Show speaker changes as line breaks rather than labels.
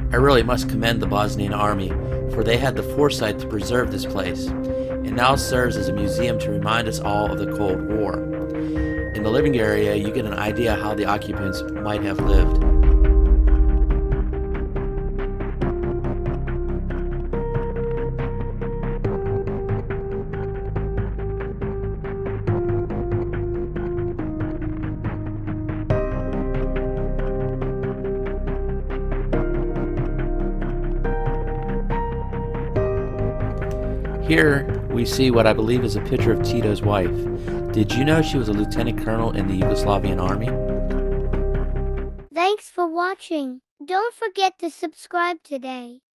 I really must commend the Bosnian army, for they had the foresight to preserve this place, and now serves as a museum to remind us all of the Cold War. In the living area, you get an idea how the occupants might have lived. Here, we see what I believe is a picture of Tito's wife. Did you know she was a lieutenant colonel in the Yugoslavian army?
Thanks for watching. Don't forget to subscribe today.